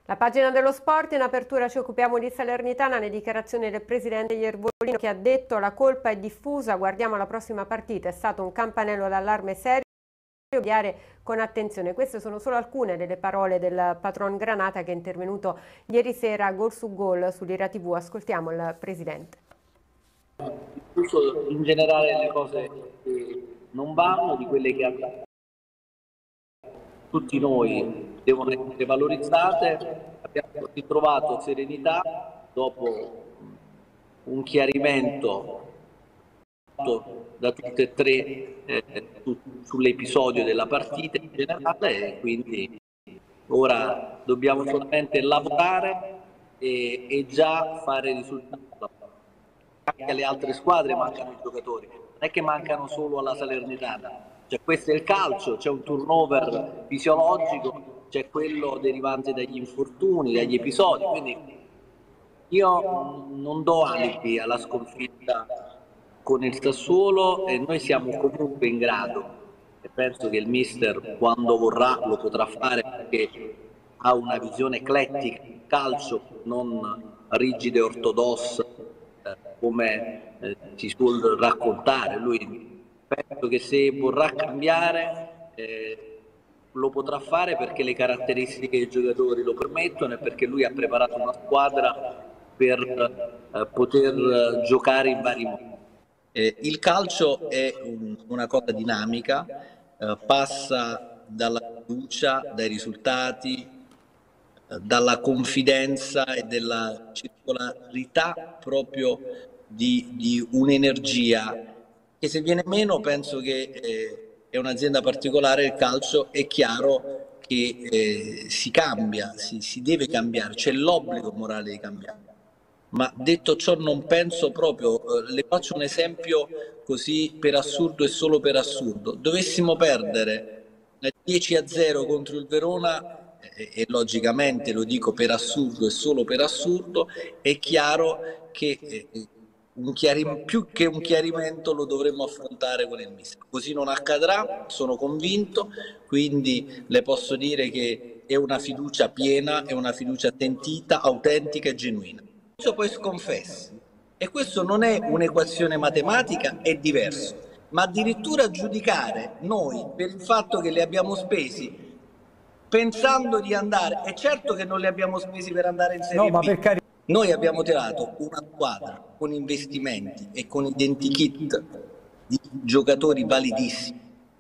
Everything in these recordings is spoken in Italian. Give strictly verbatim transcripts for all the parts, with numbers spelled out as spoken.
La pagina dello sport, in apertura ci occupiamo di Salernitana, le dichiarazioni del presidente Iervolino che ha detto la colpa è diffusa, guardiamo la prossima partita, è stato un campanello d'allarme serio, studiare con attenzione. Queste sono solo alcune delle parole del patron Granata che è intervenuto ieri sera gol su gol sull'Ira tivù. Ascoltiamo il presidente. In generale le cose che non vanno, di quelle che hanno. Tutti noi devono essere valorizzate, abbiamo ritrovato serenità dopo un chiarimento da tutte e tre eh, su, sull'episodio della partita in generale, e quindi ora dobbiamo solamente lavorare e, e già fare risultati. Anche alle altre squadre mancano i giocatori, non è che mancano solo alla Salernitana. Cioè, questo è il calcio, c'è un turnover fisiologico, c'è quello derivante dagli infortuni, dagli episodi, quindi io non do alibi alla sconfitta con il Sassuolo e noi siamo comunque in grado, e penso che il mister quando vorrà lo potrà fare perché ha una visione eclettica del calcio, non rigida e ortodossa eh, come eh, si suol raccontare. Lui penso che se vorrà cambiare eh, lo potrà fare perché le caratteristiche dei giocatori lo permettono e perché lui ha preparato una squadra per eh, poter giocare in vari modi. Eh, il calcio è un, una cosa dinamica, eh, passa dalla fiducia, dai risultati, eh, dalla confidenza e dalla circolarità proprio di, di un'energia che se viene meno penso che eh, è un'azienda particolare, il calcio, è chiaro che eh, si cambia, si, si deve cambiare, c'è l'obbligo morale di cambiare. Ma detto ciò non penso proprio, eh, le faccio un esempio così per assurdo e solo per assurdo, dovessimo perdere dieci a zero contro il Verona eh, e logicamente lo dico per assurdo e solo per assurdo, è chiaro che eh, un chiarim- più che un chiarimento lo dovremmo affrontare con il mister. Così non accadrà, sono convinto, quindi le posso dire che è una fiducia piena, è una fiducia sentita, autentica e genuina. Poi sconfessi, e questo non è un'equazione matematica, è diverso, ma addirittura giudicare noi per il fatto che li abbiamo spesi pensando di andare, è certo che non li abbiamo spesi per andare in Serie no, ma B, per cari... noi abbiamo tirato una squadra con investimenti e con identikit di giocatori validissimi.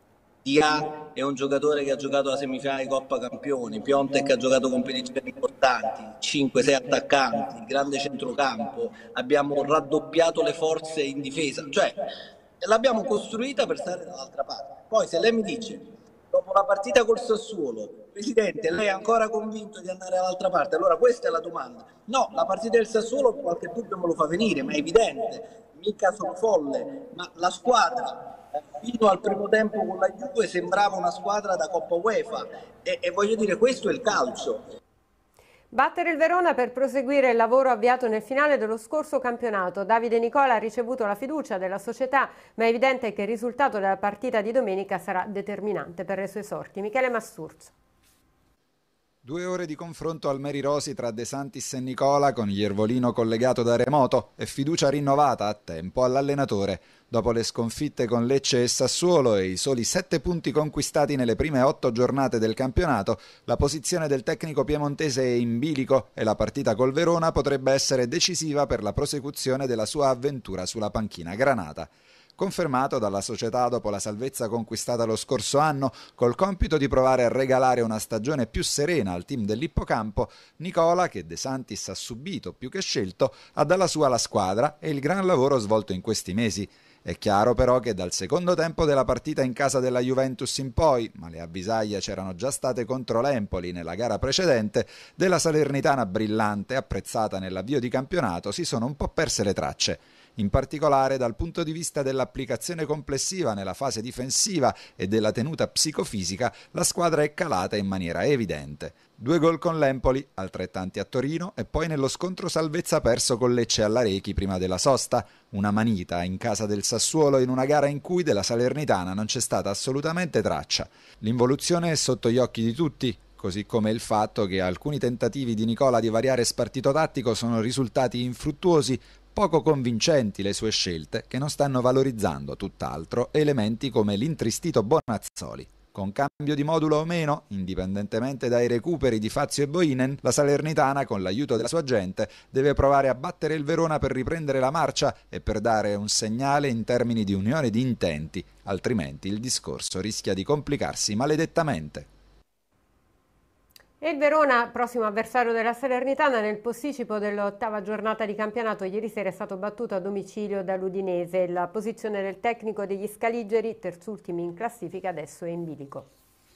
Dia è un giocatore che ha giocato la semifinale di Coppa Campioni, Piontek ha giocato competizioni importanti, cinque sei attaccanti, grande centrocampo, abbiamo raddoppiato le forze in difesa, cioè l'abbiamo costruita per stare dall'altra parte. Poi se lei mi dice, dopo la partita col Sassuolo, Presidente, lei è ancora convinto di andare dall'altra parte? Allora questa è la domanda. No, la partita del Sassuolo qualche dubbio me lo fa venire, ma è evidente, mica sono folle, ma la squadra fino al primo tempo con la Juve sembrava una squadra da Coppa UEFA e, e voglio dire, questo è il calcio. Battere il Verona per proseguire il lavoro avviato nel finale dello scorso campionato. Davide Nicola ha ricevuto la fiducia della società, ma è evidente che il risultato della partita di domenica sarà determinante per le sue sorti. Michele Massurzo. Due ore di confronto al Meri Rosi tra De Santis e Nicola, con Iervolino collegato da remoto e fiducia rinnovata a tempo all'allenatore. Dopo le sconfitte con Lecce e Sassuolo e i soli sette punti conquistati nelle prime otto giornate del campionato, la posizione del tecnico piemontese è in bilico e la partita col Verona potrebbe essere decisiva per la prosecuzione della sua avventura sulla panchina granata. Confermato dalla società dopo la salvezza conquistata lo scorso anno, col compito di provare a regalare una stagione più serena al team dell'Ippocampo, Nicola, che De Santis ha subito più che scelto, ha dalla sua la squadra e il gran lavoro svolto in questi mesi. È chiaro però che dal secondo tempo della partita in casa della Juventus in poi, ma le avvisaglie c'erano già state contro l'Empoli nella gara precedente, della Salernitana brillante, apprezzata nell'avvio di campionato, si sono un po' perse le tracce. In particolare dal punto di vista dell'applicazione complessiva nella fase difensiva e della tenuta psicofisica, la squadra è calata in maniera evidente. Due gol con l'Empoli, altrettanti a Torino e poi nello scontro salvezza perso con Lecce all'Arechi prima della sosta, una manita in casa del Sassuolo in una gara in cui della Salernitana non c'è stata assolutamente traccia. L'involuzione è sotto gli occhi di tutti. così come il fatto che alcuni tentativi di Nicola di variare spartito tattico sono risultati infruttuosi, poco convincenti le sue scelte, che non stanno valorizzando tutt'altro elementi come l'intristito Bonazzoli. Con cambio di modulo o meno, indipendentemente dai recuperi di Fazio e Boinen, la Salernitana, con l'aiuto della sua gente, deve provare a battere il Verona per riprendere la marcia e per dare un segnale in termini di unione di intenti, altrimenti il discorso rischia di complicarsi maledettamente. E il Verona, prossimo avversario della Salernitana, nel posticipo dell'ottava giornata di campionato, ieri sera è stato battuto a domicilio dall'Udinese. La posizione del tecnico degli Scaligeri, terzultimi in classifica, adesso è in bilico.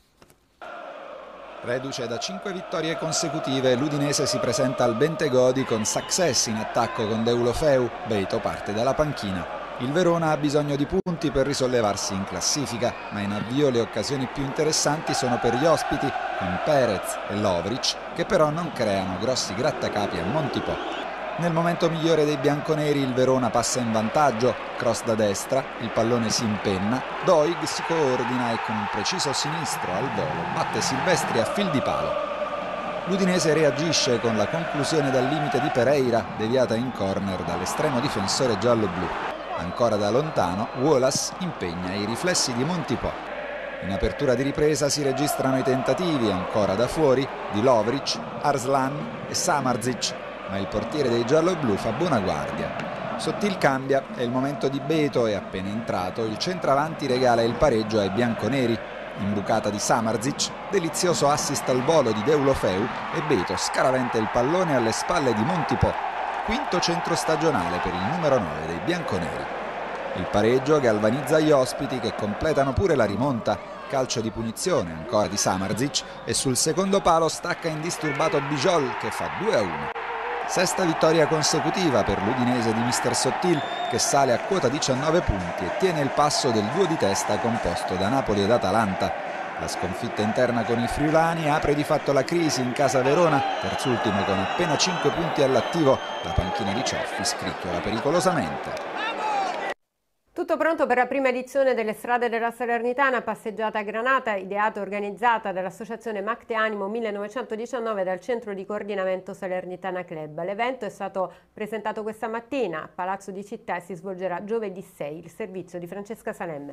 Reduce da cinque vittorie consecutive, l'Udinese si presenta al Bentegodi con Success in attacco con Deulofeu. Beito parte dalla panchina. Il Verona ha bisogno di punti per risollevarsi in classifica, ma in avvio le occasioni più interessanti sono per gli ospiti, con Perez e Lovric, che però non creano grossi grattacapi a Montipò. Nel momento migliore dei bianconeri il Verona passa in vantaggio, cross da destra, il pallone si impenna, Doig si coordina e con un preciso sinistro al volo batte Silvestri a fil di palo. L'Udinese reagisce con la conclusione dal limite di Pereira, deviata in corner dall'estremo difensore giallo-blu. Ancora da lontano, Wallace impegna i riflessi di Montipò. In apertura di ripresa si registrano i tentativi, ancora da fuori, di Lovric, Arslan e Samardzic, ma il portiere dei gialloblu fa buona guardia. Sottil cambia, è il momento di Beito e appena entrato il centravanti regala il pareggio ai bianconeri. Imbucata di Samardzic, delizioso assist al volo di Deulofeu e Beito scaraventa il pallone alle spalle di Montipò. Quinto centro stagionale per il numero nove dei bianconeri. Il pareggio galvanizza gli ospiti che completano pure la rimonta. Calcio di punizione ancora di Samardzic e sul secondo palo stacca indisturbato Bijol che fa due a uno. Sesta vittoria consecutiva per l'Udinese di mister Sottil che sale a quota diciannove punti e tiene il passo del duo di testa composto da Napoli ed Atalanta. La sconfitta interna con i friulani apre di fatto la crisi in casa Verona, terzultimo con appena cinque punti all'attivo. La panchina di Cioffi scricchiola pericolosamente. Tutto pronto per la prima edizione delle strade della Salernitana, passeggiata a Granata, ideata e organizzata dall'associazione Macte Animo millenovecentodiciannove dal centro di coordinamento Salernitana Club. L'evento è stato presentato questa mattina a Palazzo di Città e si svolgerà giovedì sei. Il servizio di Francesca Salemme.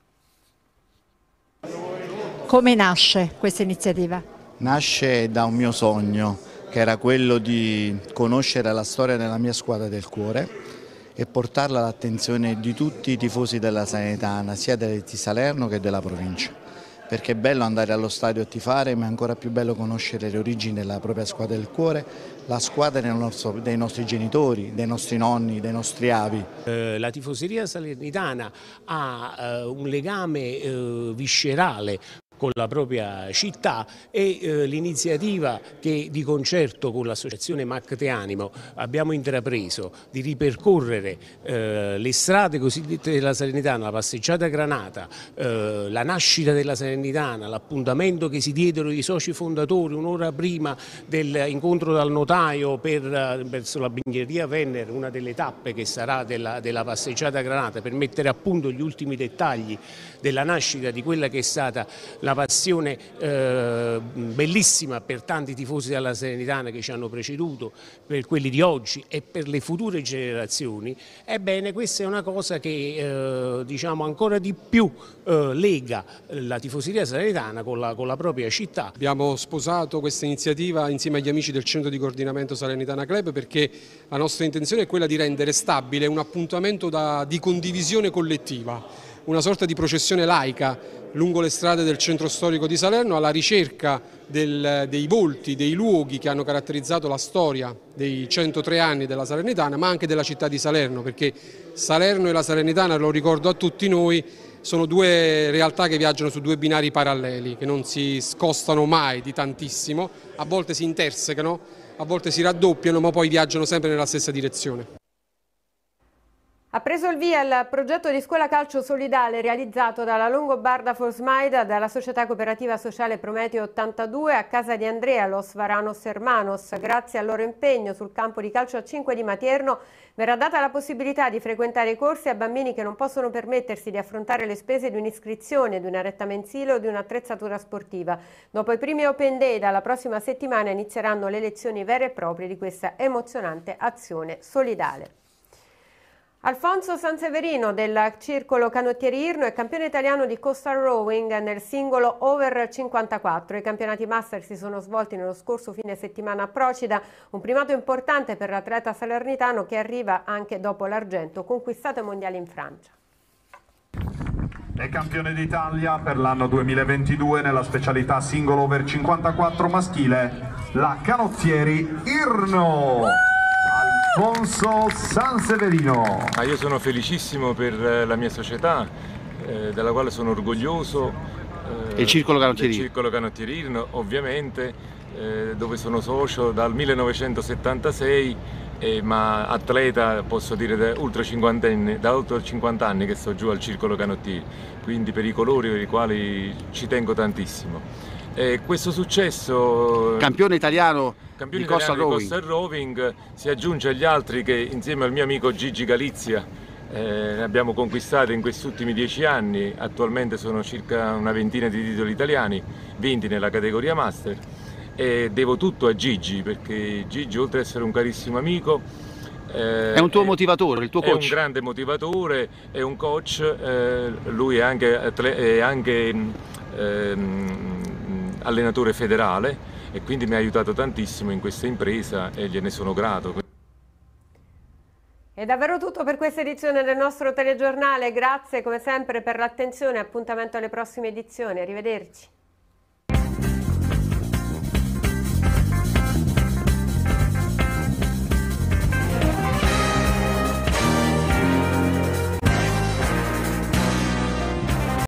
Come nasce questa iniziativa? Nasce da un mio sogno, che era quello di conoscere la storia della mia squadra del cuore e portarla all'attenzione di tutti i tifosi della Salernitana, sia di Salerno che della provincia. Perché è bello andare allo stadio a tifare, ma è ancora più bello conoscere le origini della propria squadra del cuore, la squadra del nostro, dei nostri genitori, dei nostri nonni, dei nostri avi. Eh, la tifoseria salernitana ha eh, un legame eh, viscerale con la propria città e eh, l'iniziativa che di concerto con l'associazione Macte Animo abbiamo intrapreso di ripercorrere eh, le strade cosiddette della Salernitana, la passeggiata Granata, eh, la nascita della Salernitana, l'appuntamento che si diedero i soci fondatori un'ora prima dell'incontro dal notaio per, verso la Bignetteria Venner, una delle tappe che sarà della, della passeggiata Granata, per mettere a punto gli ultimi dettagli della nascita di quella che è stata la passione eh, bellissima per tanti tifosi della Salernitana che ci hanno preceduto, per quelli di oggi e per le future generazioni. Ebbene, questa è una cosa che eh, diciamo ancora di più eh, lega la tifoseria salernitana con la, con la propria città. Abbiamo sposato questa iniziativa insieme agli amici del centro di coordinamento Salernitana Club perché la nostra intenzione è quella di rendere stabile un appuntamento da, di condivisione collettiva, una sorta di processione laica lungo le strade del centro storico di Salerno alla ricerca del, dei volti, dei luoghi che hanno caratterizzato la storia dei centotré anni della Salernitana, ma anche della città di Salerno, perché Salerno e la Salernitana, lo ricordo a tutti noi, sono due realtà che viaggiano su due binari paralleli, che non si scostano mai di tantissimo, a volte si intersecano, a volte si raddoppiano, ma poi viaggiano sempre nella stessa direzione. Ha preso il via il progetto di scuola calcio solidale realizzato dalla Longobarda Fosmaida, dalla società cooperativa sociale Prometeo ottantadue a casa di Andrea Los Varanos Hermanos. Grazie al loro impegno sul campo di calcio a cinque di Matierno verrà data la possibilità di frequentare i corsi a bambini che non possono permettersi di affrontare le spese di un'iscrizione, di una retta mensile o di un'attrezzatura sportiva. Dopo i primi Open Day dalla prossima settimana inizieranno le lezioni vere e proprie di questa emozionante azione solidale. Alfonso Sanseverino del Circolo Canottieri Irno è campione italiano di coastal rowing nel singolo over cinquantaquattro. I campionati master si sono svolti nello scorso fine settimana a Procida, un primato importante per l'atleta salernitano che arriva anche dopo l'argento conquistato ai mondiali in Francia. È campione d'Italia per l'anno duemilaventidue nella specialità singolo over cinquantaquattro maschile, la Canottieri Irno. Alfonso Sanseverino. Ah, io sono felicissimo per la mia società, eh, della quale sono orgoglioso. Eh, il Circolo Canottieri Irno. Il Circolo Canottieri Irno, ovviamente, eh, dove sono socio dal millenovecentosettantasei, eh, ma atleta, posso dire, da ultra cinquantenne, da oltre cinquanta anni che sto giù al Circolo Canottieri, quindi per i colori per i quali ci tengo tantissimo. E questo successo, campione italiano campione di coastal rowing. rowing si aggiunge agli altri che insieme al mio amico Gigi Galizia eh, ne abbiamo conquistate in questi ultimi dieci anni. Attualmente sono circa una ventina di titoli italiani, venti nella categoria master, e devo tutto a Gigi, perché Gigi, oltre ad essere un carissimo amico, eh, è un tuo è, motivatore, il tuo coach? È un grande motivatore, è un coach, eh, lui è anche, è anche ehm, allenatore federale, e quindi mi ha aiutato tantissimo in questa impresa e gliene sono grato. È davvero tutto per questa edizione del nostro telegiornale, grazie come sempre per l'attenzione, appuntamento alle prossime edizioni, arrivederci.